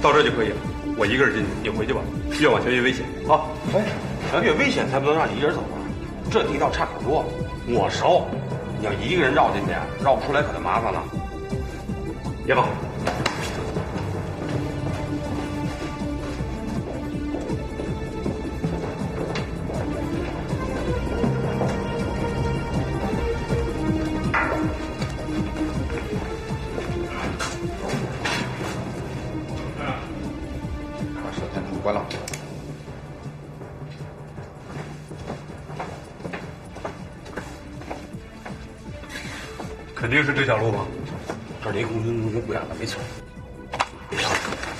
到这就可以了。我一个人进去，你回去吧。越往前越危险。 好，哎，咱越危险才不能让你一人走啊！这地道岔口多，我熟。你要一个人绕进去，绕不出来可就麻烦了。 别跑！ 把摄像头关了。 肯定是这条路吧？ 这离空军中学不远了，没错。别上。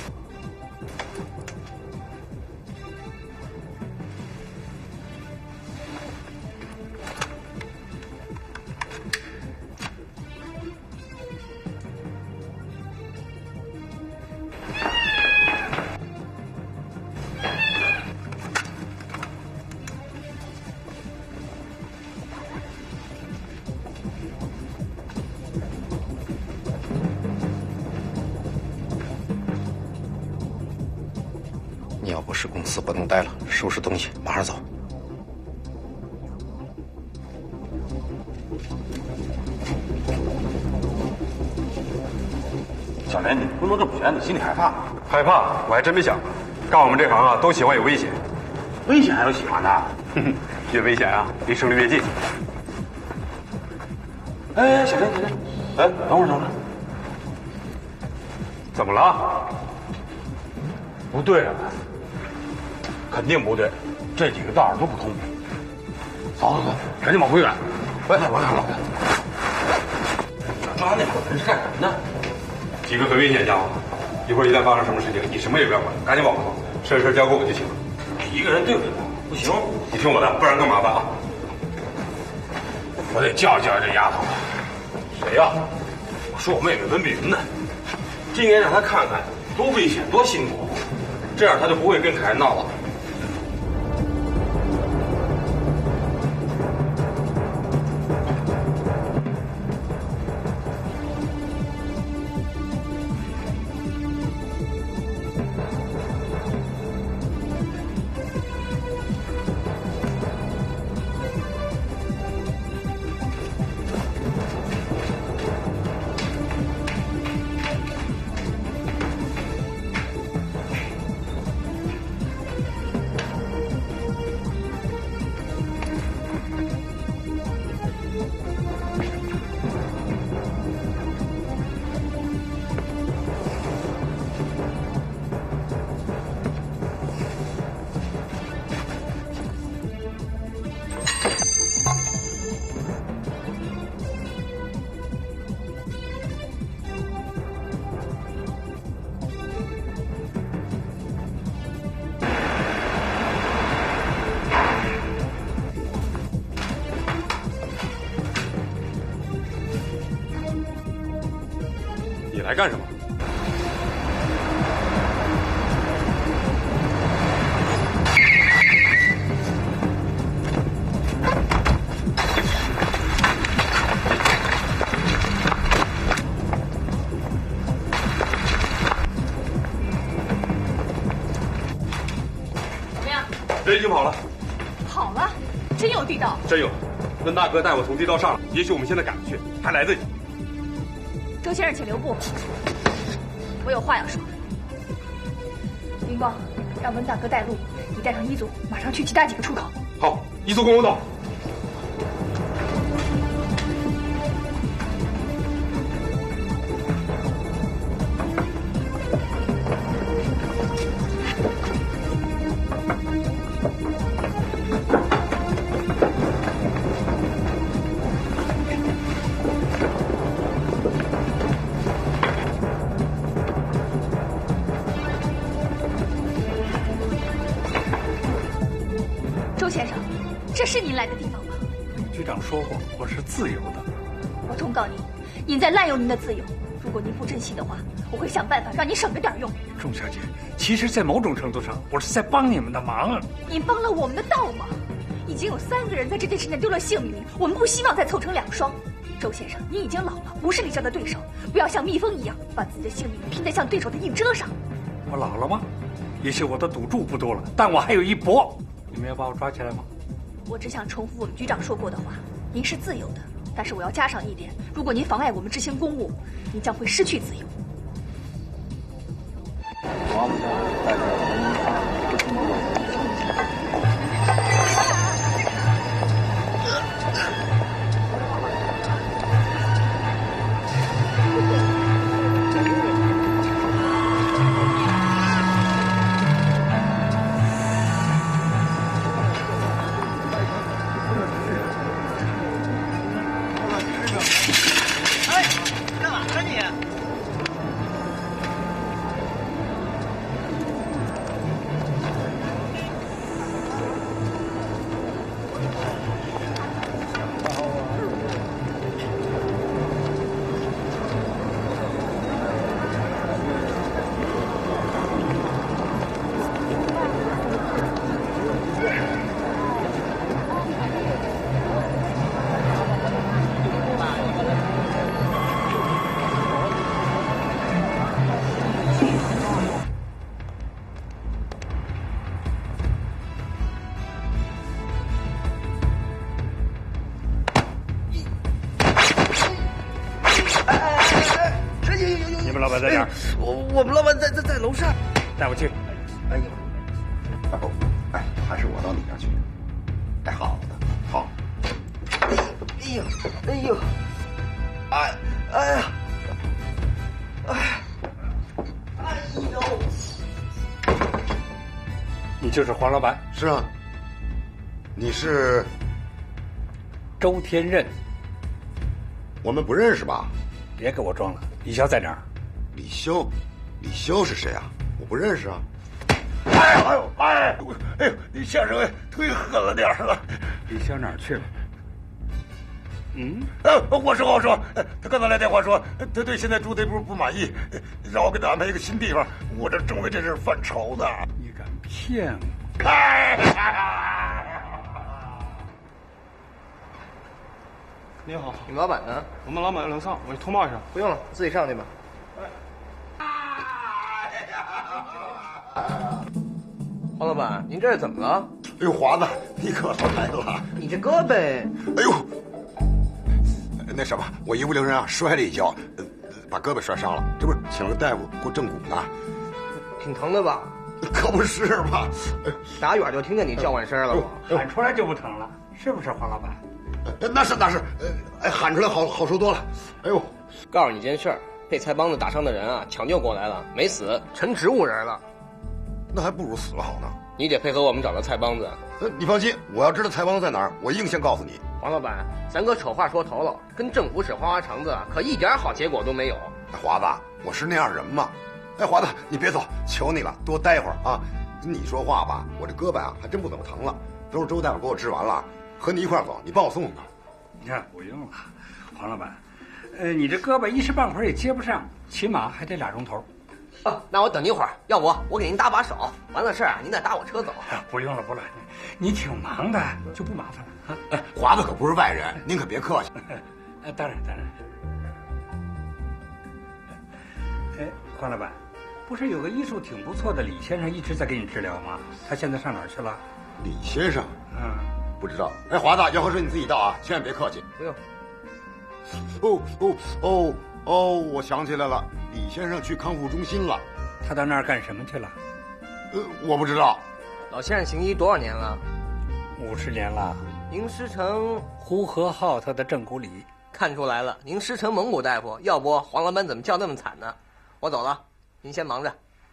你要不是公司不能待了，收拾东西，马上走。小莲，你不能这么悬，你心里害怕？ 害怕？我还真没想过。干我们这行啊，都喜欢有危险。 危险还有喜欢的？ 哼哼，越危险啊，离胜利越近。 哎，小莲，哎，等会儿。 怎么了？ 不对了，肯定不对，这几个道儿都不通。走，赶紧往回赶！喂，我看了。抓那伙人是干什么呢？ 几个很危险家伙，一会儿一旦发生什么事情，你什么也不要管，赶紧往回走，这事交给我就行了。 一个人对付他不行， 你听我的，不然更麻烦啊！ 我得教教这丫头。谁呀？我说我妹妹温碧云呢。今年让她看看多危险，多辛苦，这样她就不会跟凯恩闹了。 你来干什么？ 怎么样？ 人已经跑了。 跑了？真有地道？ 真有。温大哥带我从地道上来，也许我们现在赶不去，还来得及。 周先生，请留步，我有话要说。林光，让温大哥带路，你带上一组，马上去其他几个出口。 好，一组跟我走。 周先生，这是您来的地方吗？ 局长说过，我是自由的。 我忠告您，您在滥用您的自由。如果您不珍惜的话，我会想办法让您省着点用。 钟小姐，其实，在某种程度上，我是在帮你们的忙。 您帮了我们的倒忙。已经有3个人在这件事上丢了性命，我们不希望再凑成2双。周先生，您已经老了，不是李潇的对手，不要像蜜蜂一样把自己的性命拼在像对手的硬蛰上。 我老了吗？也许我的赌注不多了，但我还有一搏。你们要把我抓起来吗？ 我只想重复我们局长说过的话：您是自由的，但是我要加上一点，如果您妨碍我们执行公务，您将会失去自由。 老板在哪儿？ 我们老板在楼上。 带我去。 哎呦，哎，还是我到你那儿去。哎，好的，好。哎呦，哎呦，哎呀，哎呦！ 你就是黄老板？ 是啊。你是周天任。 我们不认识吧？ 别给我装了。李潇在哪儿？ 李潇，李潇是谁啊？我不认识啊。 哎呦，你先生忒狠了点了。 李潇哪儿去了？ 我说，他刚才来电话说，他对现在住这屋不满意，让我给他安排一个新地方。我这正为这事犯愁呢。 你敢骗我？ 你好， 你们老板呢？ 我们老板要冷上，我去通报一下。 不用了，自己上去吧。黄老板，您这是怎么了？ 哎呦，华子，你可来了！ 你这胳膊…… 哎呦，那什么，我一不留神啊，摔了一跤，把胳膊摔伤了。这不是请了个大夫给我正骨呢， 挺疼的吧？ 可不是嘛！ 打远就听见你叫唤声了，我喊出来就不疼了，是不是黄老板？ 那是，喊出来好受多了。哎呦， 告诉你件事儿，被丐帮子打伤的人啊，抢救过来了，没死，成植物人了。 那还不如死了好呢。 你得配合我们找到丐帮子。 你放心，我要知道丐帮子在哪儿，我一定先告诉你。 黄老板，咱搁丑话说头了，跟政府使花花肠子，可一点好结果都没有。 华子，我是那样人吗？哎，华子，你别走，求你了，多待会儿啊！你说话吧，我这胳膊啊还真不怎么疼了，都是周大夫给我治完了。和你一块儿走，你帮我送送他。 你看不用了，黄老板，你这胳膊一时半会儿也接不上，起码还得2钟头。 那我等你一会儿，要不我给您搭把手，完了事儿啊，您再搭我车走。 不用了，你挺忙的，就不麻烦了啊。 哎，华子可不是外人，您可别客气。 当然。哎，黄老板，不是有个医术挺不错的李先生一直在给你治疗吗？他现在上哪儿去了？ 李先生？不知道。哎，华子，要喝水你自己倒啊，千万别客气。 不用。 我想起来了，李先生去康复中心了。 他到那儿干什么去了？ 我不知道。 老先生行医多少年了 ？50年了。 您师承呼和浩特的正骨里。 看出来了，您师承蒙古大夫，要不黄老板怎么叫那么惨呢？我走了，您先忙着。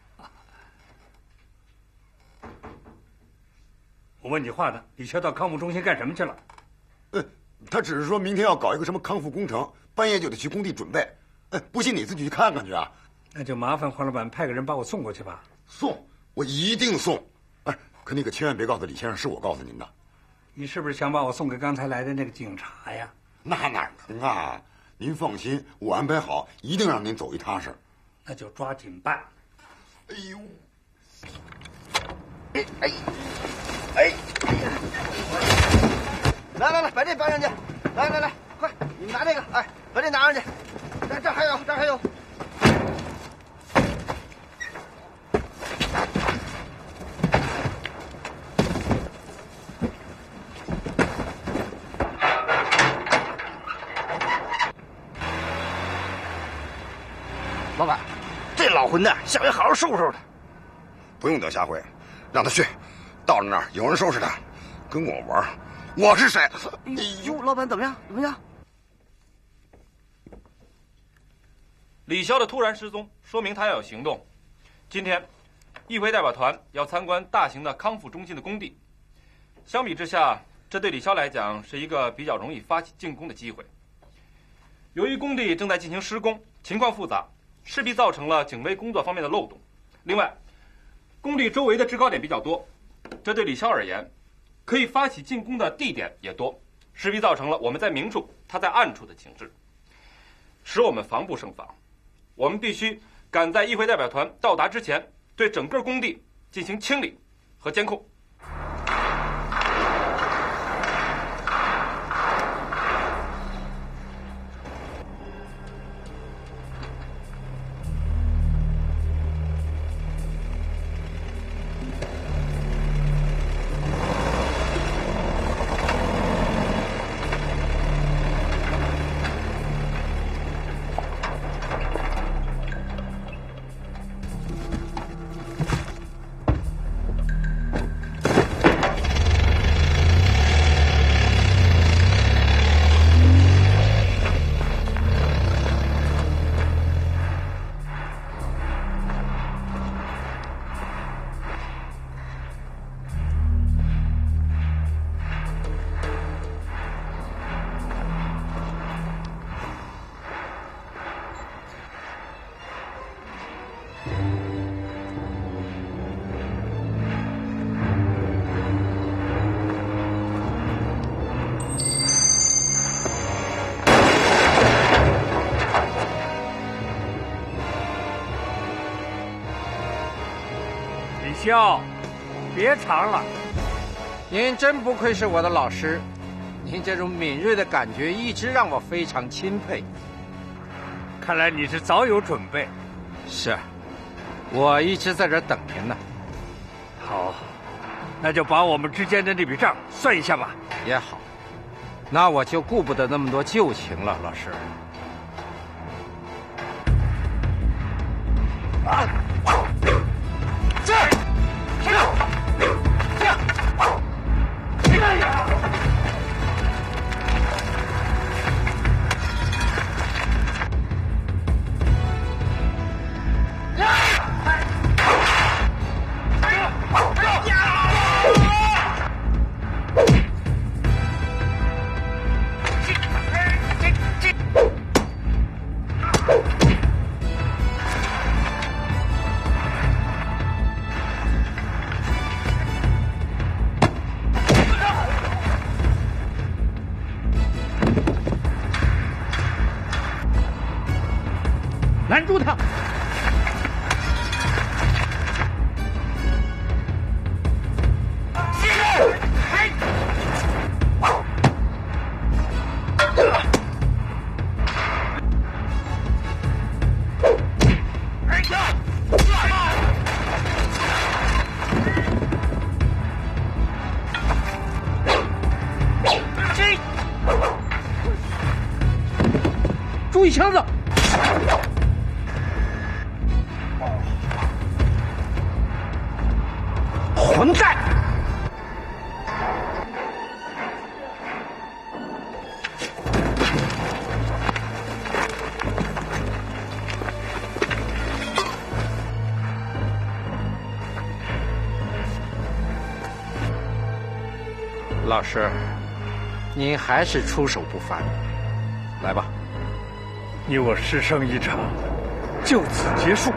我问你话呢，李潇到康复中心干什么去了？ 他只是说明天要搞一个什么康复工程，半夜就得去工地准备。不信你自己去看看去啊。 那就麻烦黄老板派个人把我送过去吧。 送，我一定送。可你可千万别告诉李先生是我告诉您的。 你是不是想把我送给刚才来的那个警察呀？ 那哪能啊！您放心，我安排好，一定让您走一踏实。 那就抓紧办。 哎呦！ 来，把这搬上去！来，快，你拿这个，把这拿上去。这还有。 老混蛋，下回好好收拾他。 不用等下回，让他去，到了那儿有人收拾他，跟我玩，我是谁？ 哟，老板怎么样？怎么样？ 李潇的突然失踪，说明他要有行动。今天，议会代表团要参观大型的康复中心的工地。相比之下，这对李潇来讲是一个比较容易发起进攻的机会。由于工地正在进行施工，情况复杂，势必造成了警卫工作方面的漏洞。另外，工地周围的制高点比较多，这对李潇而言，可以发起进攻的地点也多，势必造成了我们在明处，他在暗处的情势，使我们防不胜防。我们必须赶在议会代表团到达之前，对整个工地进行清理和监控。 笑，别藏了。 您真不愧是我的老师，您这种敏锐的感觉一直让我非常钦佩。 看来你是早有准备。 是，我一直在这儿等您呢。 好，那就把我们之间的这笔账算一下吧。 也好，那我就顾不得那么多旧情了，老师。 啊！这样，这样，这样，这样。 拦住他！注意枪子！ 混蛋！ 老师，您还是出手不凡，来吧。 你我师生一场，就此结束。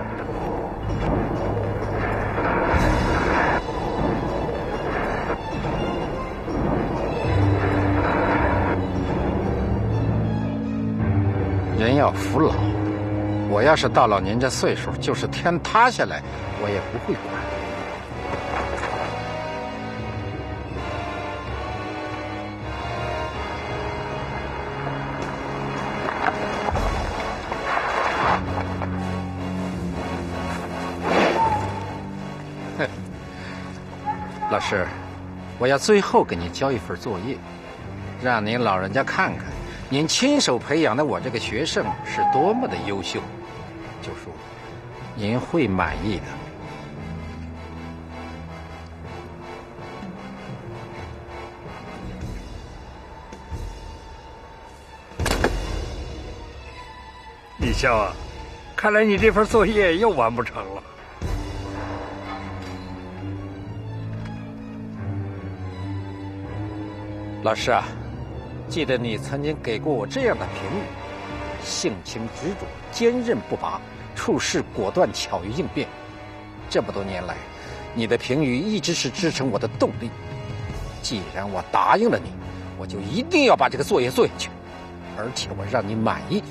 人要服老，我要是到了您这岁数，就是天塌下来，我也不会管。老师，我要最后给您交一份作业，让您老人家看看，您亲手培养的我这个学生是多么的优秀。九叔， 您会满意的。 李潇啊，看来你这份作业又完不成了。 老师啊，记得你曾经给过我这样的评语：性情执着，坚韧不拔，处事果断，巧于应变。这么多年来，你的评语一直是支撑我的动力。既然我答应了你，我就一定要把这个作业做下去，而且我让你满意。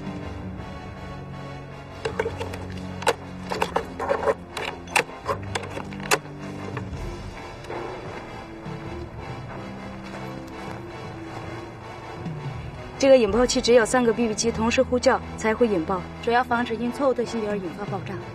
这个引爆器只有3个 BB 机同时呼叫才会引爆，主要防止因错误的信息而引发爆炸。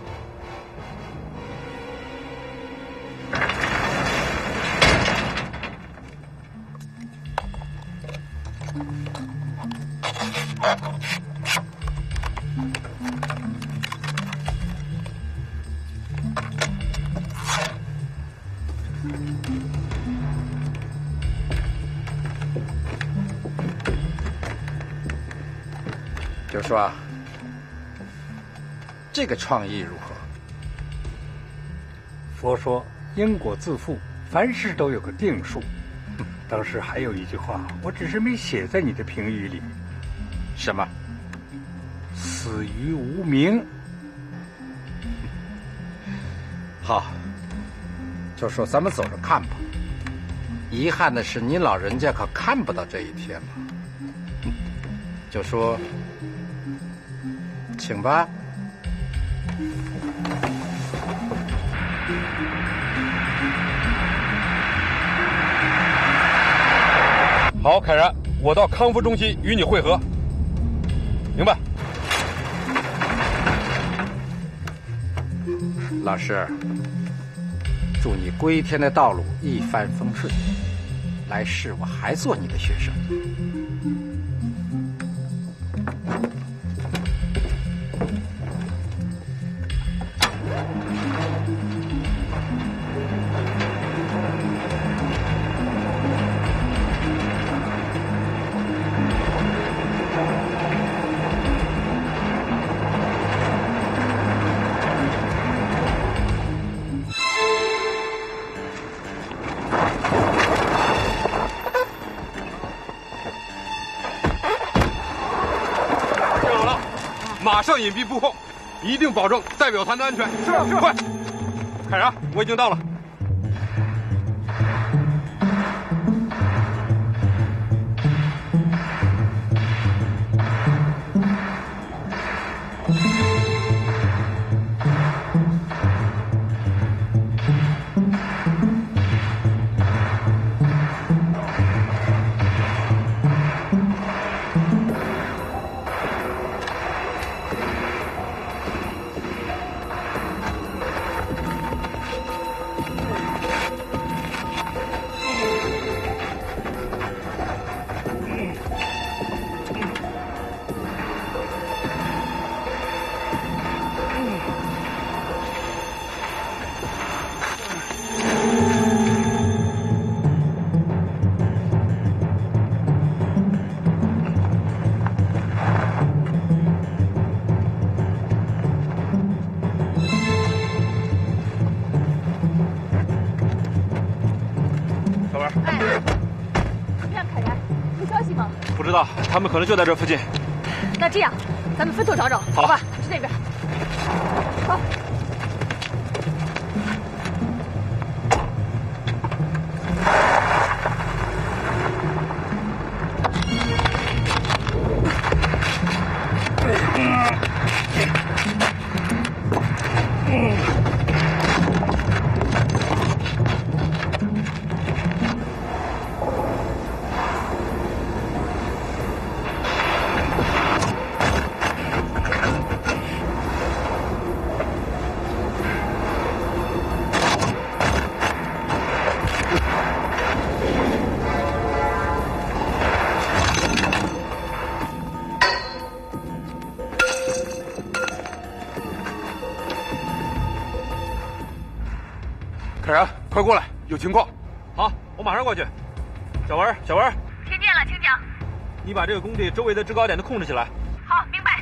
就说这个创意如何？ 佛说因果自负，凡事都有个定数。当时还有一句话，我只是没写在你的评语里。 什么？ 死于无名。 好，就说咱们走着看吧。遗憾的是，您老人家可看不到这一天了。就说，请吧。 好，凯然，我到康复中心与你会合。明白。 老师，祝你归天的道路一帆风顺，来世我还做你的学生。 马上隐蔽布控，一定保证代表团的安全。是，快！凯然，我已经到了。 不知道，他们可能就在这附近。 那这样，咱们分头找找，好吧？去那边。好。 快过来，有情况。 好，我马上过去。小文，小文， 听见了，请讲。 你把这个工地周围的制高点都控制起来。 好，明白。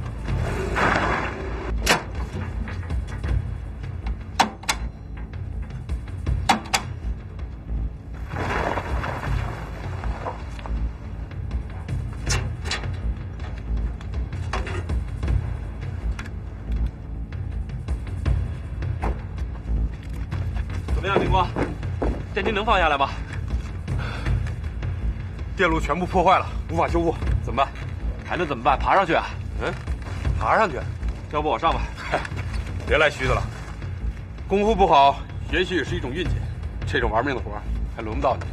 怎么样，林光？电梯能放下来吗？ 电路全部破坏了，无法修复， 怎么办？还能怎么办？爬上去啊？ 爬上去。 要不我上吧？ 别来虚的了，功夫不好，也许是一种运气。这种玩命的活还轮不到你。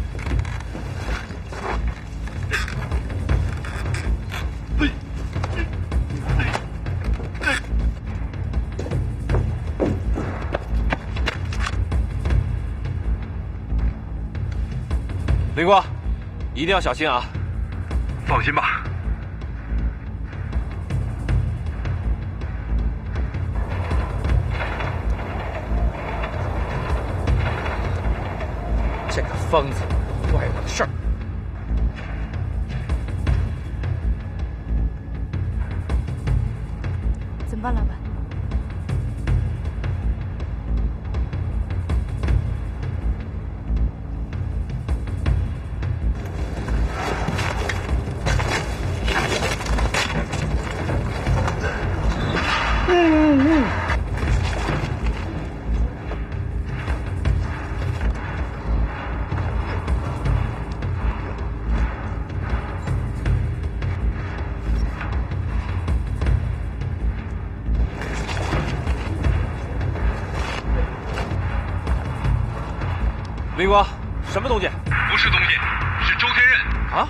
林光，一定要小心啊！ 放心吧。 这个疯子坏我的事儿。 怎么办，老板？ 林光，什么东西？ 不是东西，是周天刃啊！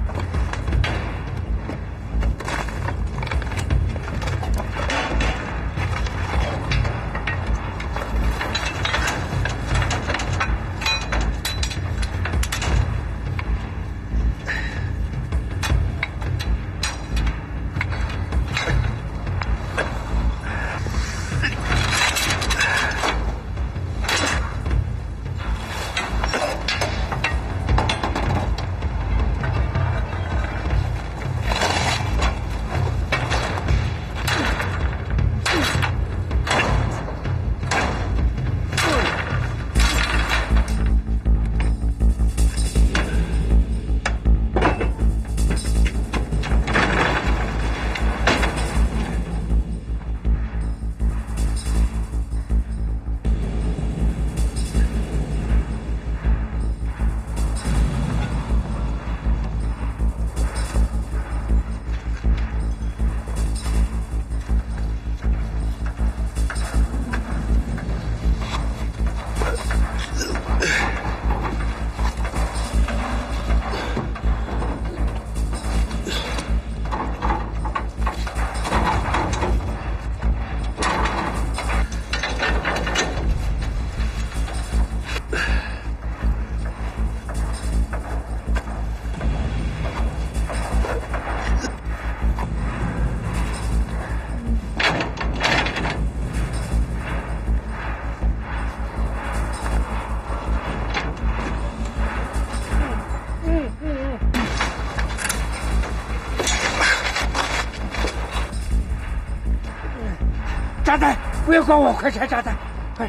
炸弹！不要管我，快拆炸弹！快！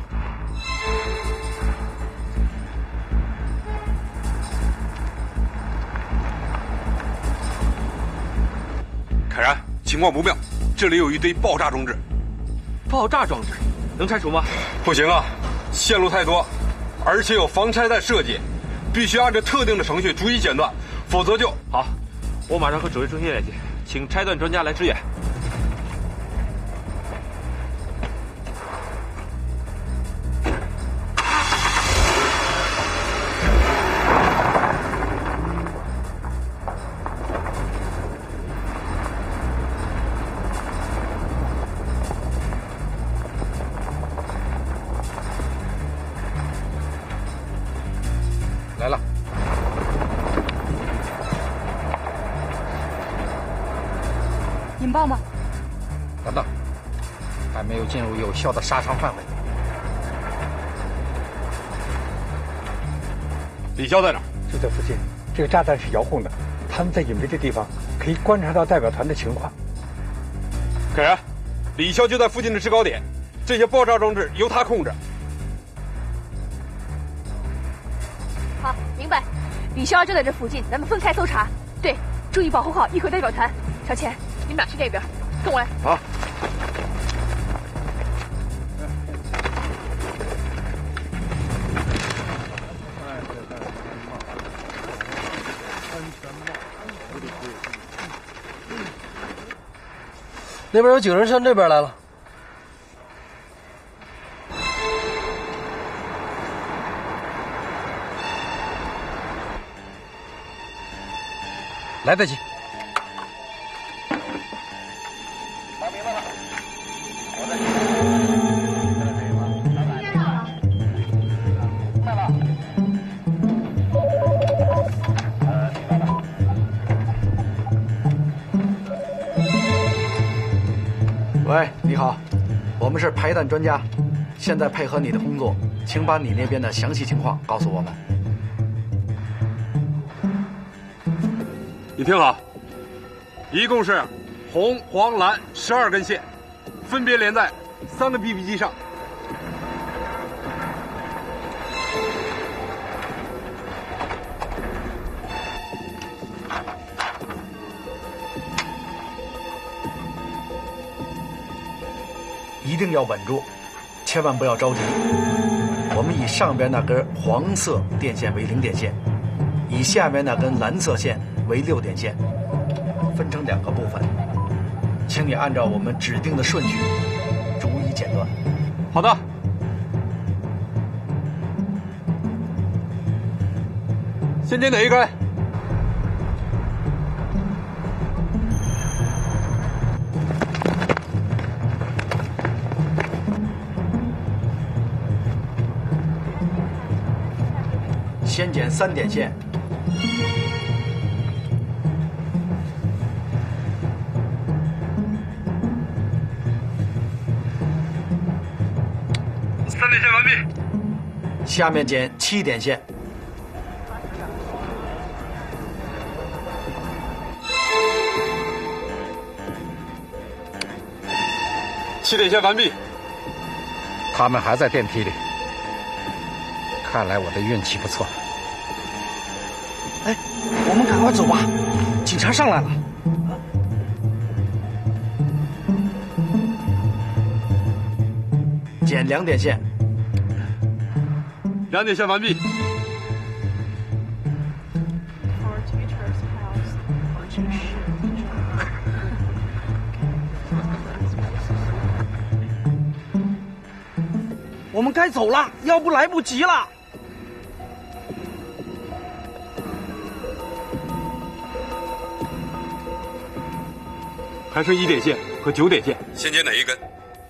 凯然，情况不妙，这里有一堆爆炸装置。 爆炸装置能拆除吗？ 不行啊，线路太多，而且有防拆弹设计，必须按照特定的程序逐一剪断，否则就…… 好，我马上和指挥中心联系，请拆断专家来支援。 来了， 引爆吗？ 等等，还没有进入有效的杀伤范围。 李潇在哪儿？ 就在附近。这个炸弹是遥控的，他们在隐蔽的地方可以观察到代表团的情况。 可然，李潇就在附近的制高点，这些爆炸装置由他控制。 好，明白。李潇就在这附近，咱们分开搜查。对，注意保护好议会代表团。小钱，你们俩去这边，跟我来。 好。 那边有警人向这边来了。 来得及。 忙明白了，我在喂，你好，我们是排弹专家，现在配合你的工作，请把你那边的详细情况告诉我们。 你听好，一共是红、黄、蓝12根线，分别连在3个 BB 机上。 一定要稳住，千万不要着急。我们以上边那根黄色电线为0点线，以下面那根蓝色线为6点线，分成2个部分，请你按照我们指定的顺序逐一剪断。 好的。先剪哪一根？ 先剪3点线。 3点线完毕。 下面剪7点线。 7点线完毕。 他们还在电梯里，看来我的运气不错。 哎，我们赶快走吧，警察上来了。 剪2点线。 2点线完毕。 我们该走了，要不来不及了。 还剩1点线和9点线，先剪哪一根？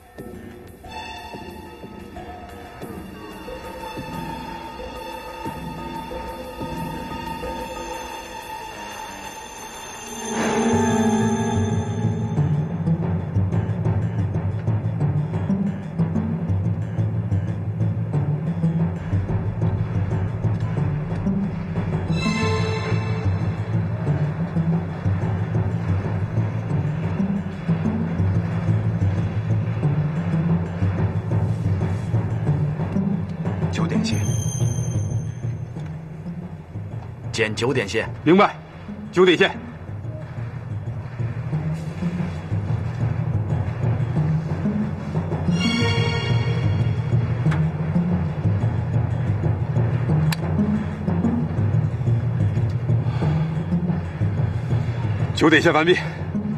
剪9点线。 明白。9点线。9点线完毕。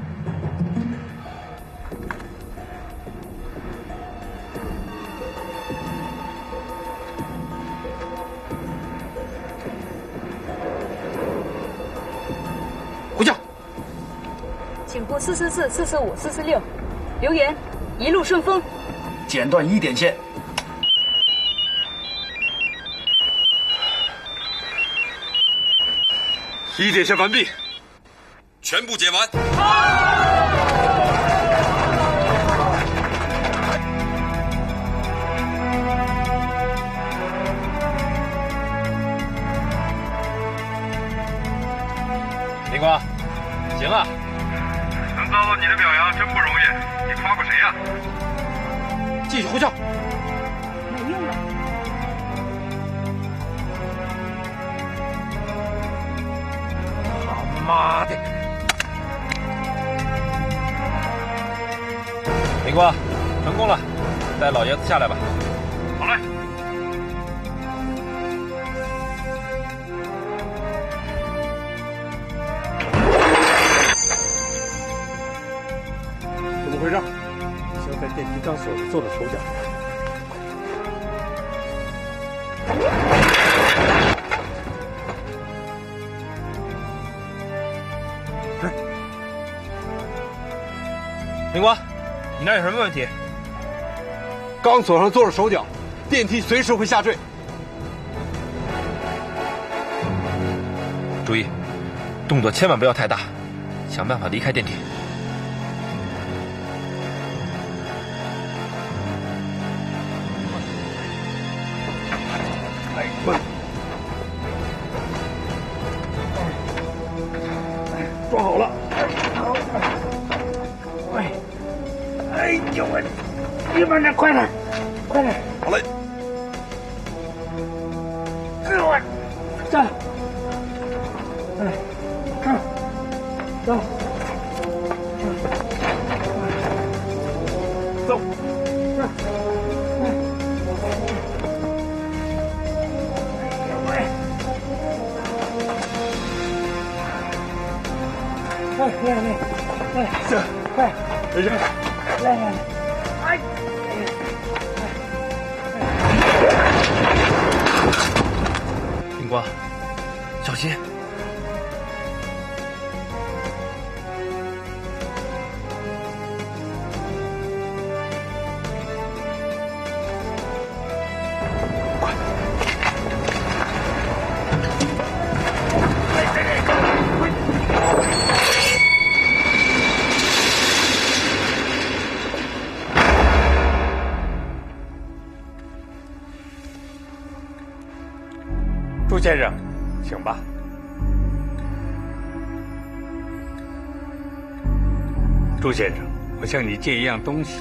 回家。 请拨444、445、446，留言，一路顺风。 剪断1点线。 1点线完毕，全部剪完。 林光，行啊！ 能遭到你的表扬真不容易，你夸过谁呀？ 继续呼叫。 没用了。 他妈的！林光，成功了，带老爷子下来吧。 好嘞。 怎么回事？像在电梯钢索里做了手脚。 林光，你那有什么问题？ 钢索上做了手脚，电梯随时会下坠。 注意，动作千万不要太大，想办法离开电梯。 装好了。哎呦我，你慢点，快点，快点。 好嘞。 哎呦我，站。走。走。来，走，快，没事，来，哎， 林光，小心！ 朱先生，请吧。朱先生，我向你借一样东西。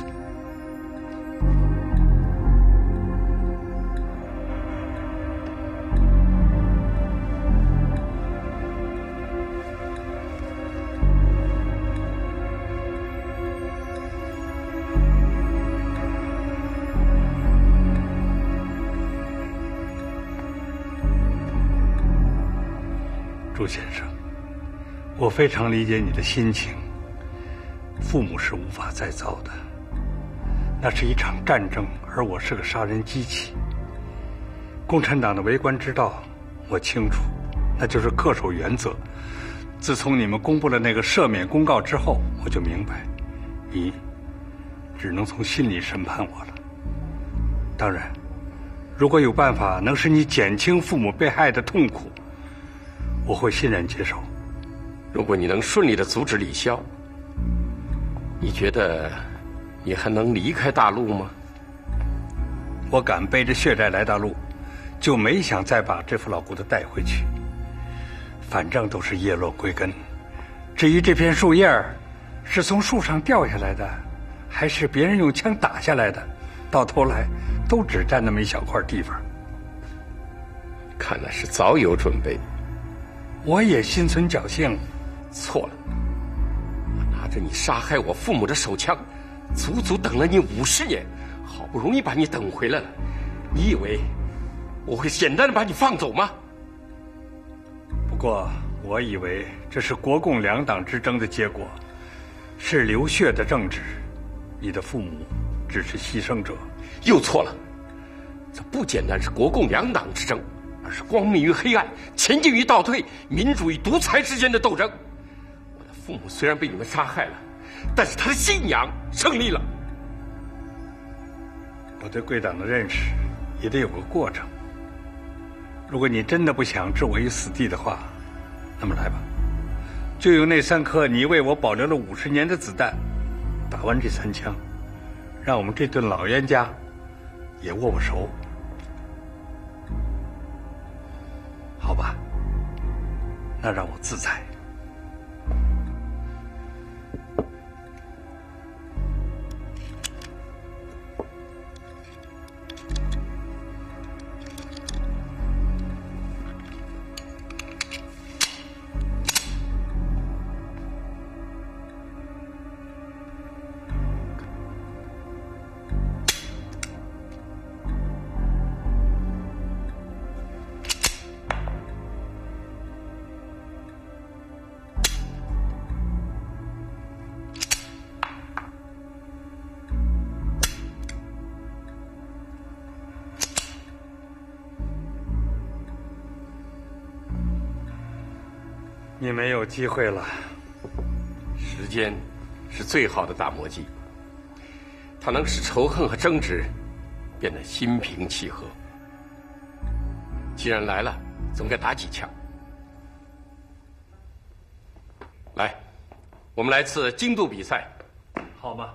朱先生，我非常理解你的心情。父母是无法再造的，那是一场战争，而我是个杀人机器。共产党的为官之道，我清楚，那就是恪守原则。自从你们公布了那个赦免公告之后，我就明白，你只能从心里审判我了。当然，如果有办法能使你减轻父母被害的痛苦，我会欣然接受。 如果你能顺利地阻止李霄，你觉得你还能离开大陆吗？ 我敢背着血债来大陆，就没想再把这副老骨头带回去。反正都是叶落归根。至于这片树叶是从树上掉下来的，还是别人用枪打下来的，到头来都只占那么一小块地方。 看来是早有准备。 我也心存侥幸。 错了，我拿着你杀害我父母的手枪，足足等了你50年，好不容易把你等回来了。你以为我会简单的把你放走吗？ 不过我以为这是国共两党之争的结果，是流血的政治。你的父母只是牺牲者。 又错了，这不简单是国共两党之争，而是光明与黑暗、前进与倒退、民主与独裁之间的斗争。我的父母虽然被你们杀害了，但是他的信仰胜利了。 我对贵党的认识也得有个过程。如果你真的不想置我于死地的话，那么来吧，就用那3颗你为我保留了50年的子弹，打完这3枪，让我们这顿老冤家也握握手，好吧？那让我自裁。 你没有机会了。 时间是最好的打磨剂，它能使仇恨和争执变得心平气和。既然来了，总该打几枪。来，我们来次精度比赛， 好吧？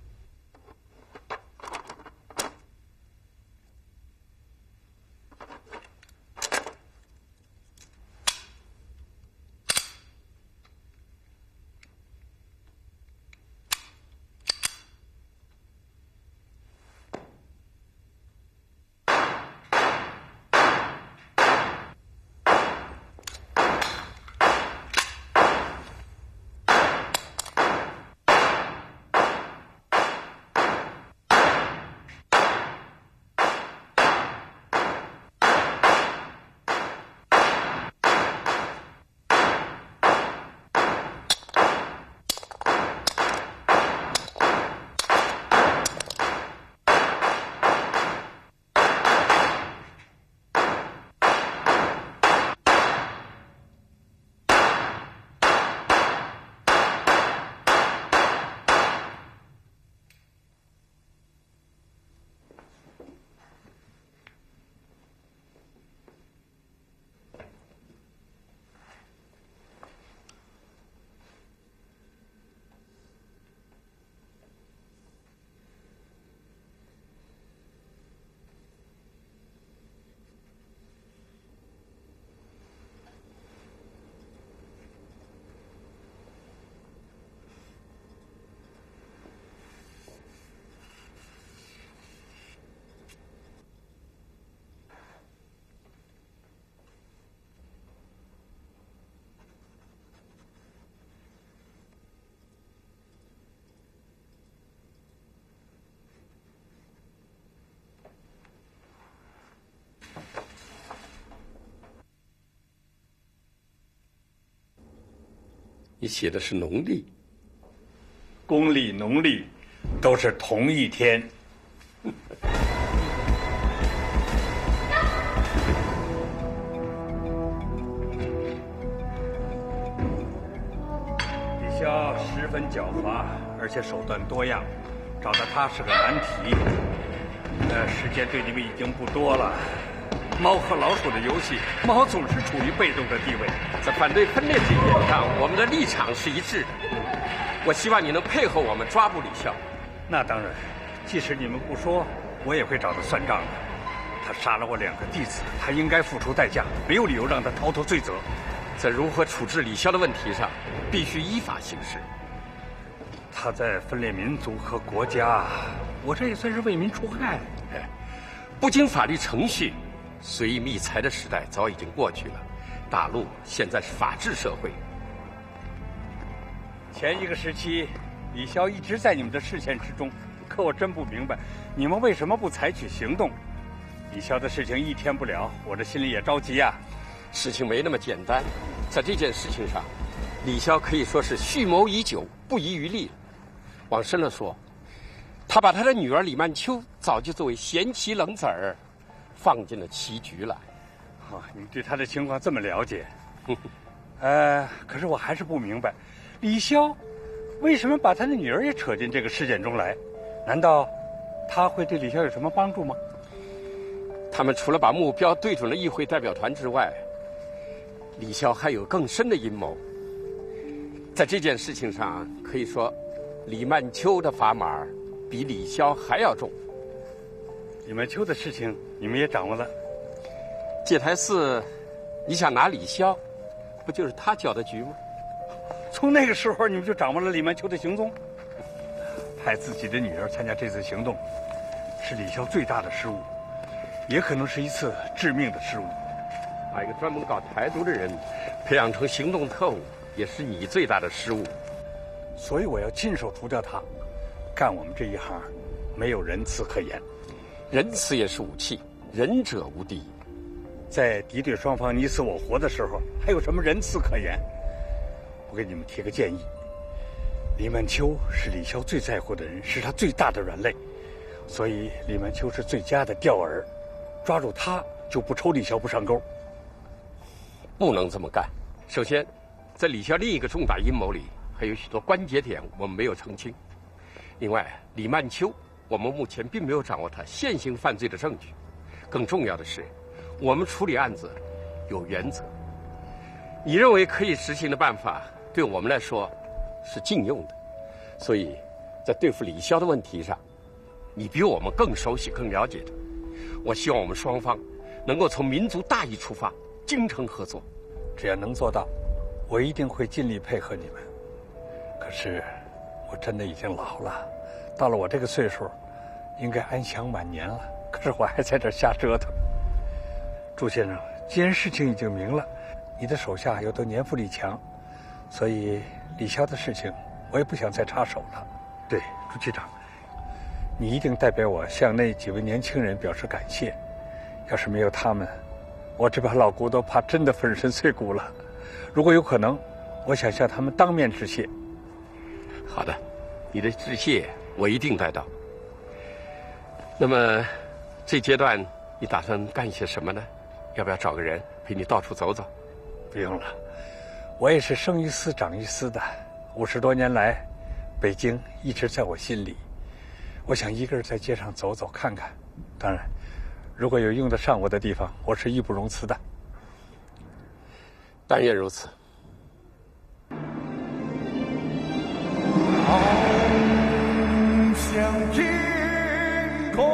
你写的是农历， 公历、农历都是同一天。李潇十分狡猾，而且手段多样，找到他是个难题。时间对你们已经不多了。猫和老鼠的游戏，猫总是处于被动的地位。 在反对分裂这一点上，我们的立场是一致的。我希望你能配合我们抓捕李潇。 那当然，即使你们不说，我也会找他算账的。他杀了我2个弟子，他应该付出代价，没有理由让他逃脱罪责。 在如何处置李潇的问题上，必须依法行事。 他在分裂民族和国家，我这也算是为民除害。 不经法律程序，随意密财的时代早已经过去了。大陆现在是法治社会。 前一个时期，李潇一直在你们的视线之中，可我真不明白，你们为什么不采取行动？李潇的事情一天不了，我这心里也着急呀。 事情没那么简单，在这件事情上，李潇可以说是蓄谋已久，不遗余力。往深了说，他把他的女儿李曼秋早就作为贤妻冷子儿放进了棋局了。 你对他的情况这么了解？可是我还是不明白，李潇为什么把他的女儿也扯进这个事件中来？难道他会对李潇有什么帮助吗？ 他们除了把目标对准了议会代表团之外，李潇还有更深的阴谋。在这件事情上，可以说李曼秋的砝码比李潇还要重。 李曼秋的事情你们也掌握了？ 戒台寺，你想拿李潇，不就是他搅的局吗？ 从那个时候你们就掌握了李曼秋的行踪，派自己的女儿参加这次行动，是李潇最大的失误，也可能是一次致命的失误。 把一个专门搞台独的人培养成行动特务，也是你最大的失误。 所以我要亲手除掉他。干我们这一行，没有仁慈可言。 仁慈也是武器，仁者无敌。 在敌对双方你死我活的时候，还有什么仁慈可言？我给你们提个建议，李曼秋是李潇最在乎的人，是他最大的软肋，所以李曼秋是最佳的钓饵，抓住他就不抽李潇不上钩。 不能这么干。首先， 在李潇另一个重大阴谋里，还有许多关节点我们没有澄清。另外，李曼秋，我们目前并没有掌握他现行犯罪的证据。更重要的是，我们处理案子有原则。你认为可以执行的办法，对我们来说是禁用的。所以，在对付李潇的问题上，你比我们更熟悉、更了解的。我希望我们双方能够从民族大义出发，精诚合作。 只要能做到，我一定会尽力配合你们。可是，我真的已经老了，到了我这个岁数，应该安享晚年了。可是我还在这瞎折腾。朱先生，既然事情已经明了，你的手下又都年富力强，所以李潇的事情我也不想再插手了。对，朱局长，你一定代表我向那几位年轻人表示感谢。要是没有他们，我这把老骨头怕真的粉身碎骨了。如果有可能，我想向他们当面致谢。 好的，你的致谢我一定带到。那么，这阶段你打算干些什么呢？要不要找个人陪你到处走走？ 不用了，我也是生于斯长于斯的。50多年来，北京一直在我心里。我想一个人在街上走走看看。当然，如果有用得上我的地方，我是义不容辞的。 但愿如此。 翱翔天空，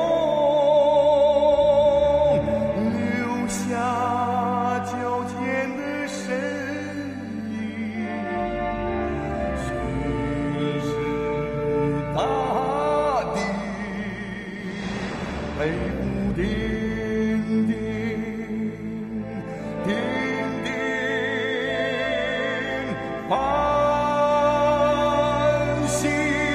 留下矫健的身影，巡视大地，北部点点点点繁星。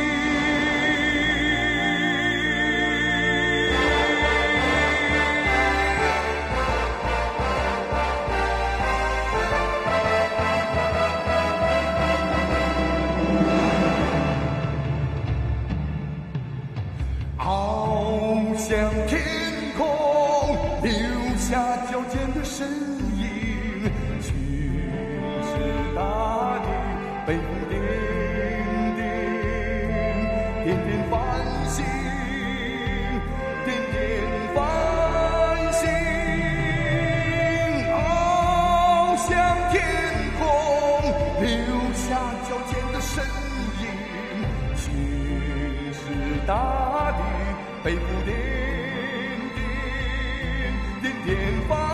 翱翔天空，留下矫健的身影，巡视大地，北部点点繁星，点点繁星。翱翔天空，留下矫健的身影，巡视大地，北部点点繁